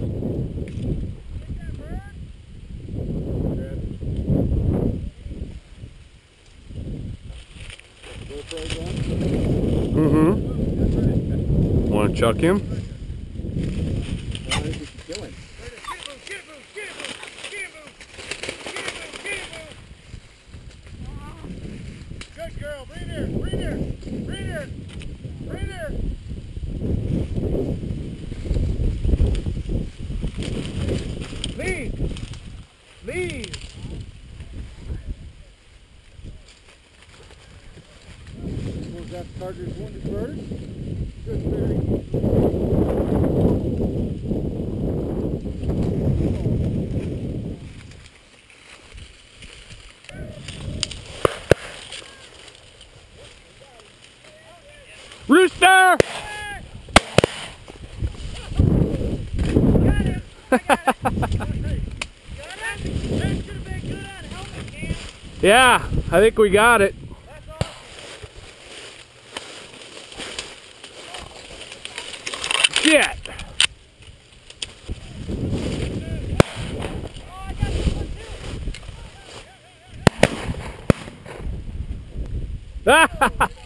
Mm-hmm. Want to chuck him? Good girl, bring her, bring her, bring her, bring her. Leave, leave. Was that Carter's wounded bird? Good bird. Rooster! Yeah, I think we got it. Shit! Ha ha ha!